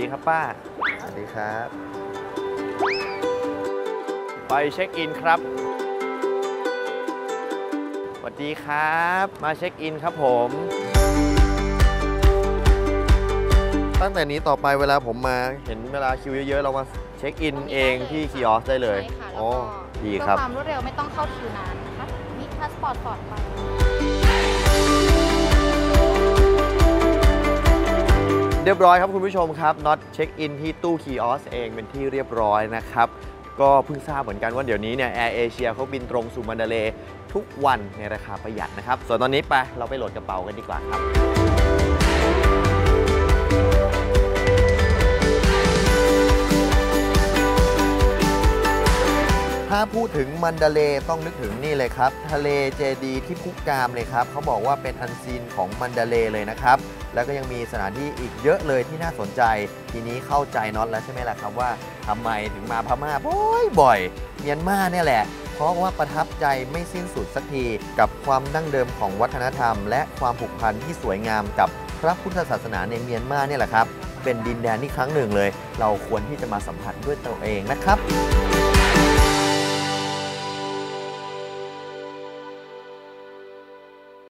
ดีครับป้าสวัสดีครับไปเช็คอินครับสวัสดีครับมาเช็คอินครับผมตั้งแต่นี้ต่อไปเวลาผมมาเห็นเวลาคิวเยอะๆเรามาเช็คอินเองที่คิออสได้เลยโอ้ดีครับเพื่อความรวดเร็วไม่ต้องเข้าคิวนานนะคะมีพาสปอร์ตสอดไปเรียบร้อยครับคุณผู้ชมครับน็อตเช็คอินที่ตู้คีออสเองเป็นที่เรียบร้อยนะครับก็เพิ่งทราบเหมือนกันว่าเดี๋ยวนี้เนี่ยแอร์เอเชียเขาบินตรงสู่มันดาเลย์ทุกวันในราคาประหยัดนะครับส่วนตอนนี้ไปเราไปโหลดกระเป๋ากันดีกว่าครับถ้าพูดถึงมันดาเลย์ต้องนึกถึงนี่เลยครับทะเลเจดีที่พุกามเลยครับเขาบอกว่าเป็นอันซีนของมันดาเลย์เลยนะครับแล้วก็ยังมีสถานที่อีกเยอะเลยที่น่าสนใจทีนี้เข้าใจน็อตแล้วใช่ไหมล่ะครับว่าทำไมถึงมาพม่าบ่อยๆเมียนมาเนี่ยแหละเพราะว่าประทับใจไม่สิ้นสุดสักทีกับความดั้งเดิมของวัฒนธรรมและความผูกพันที่สวยงามกับพระพุทธศาสนาในเมียนมาเนี่ยแหละครับเป็นดินแดนที่ครั้งหนึ่งเลยเราควรที่จะมาสัมผัสด้วยตัวเองนะครับ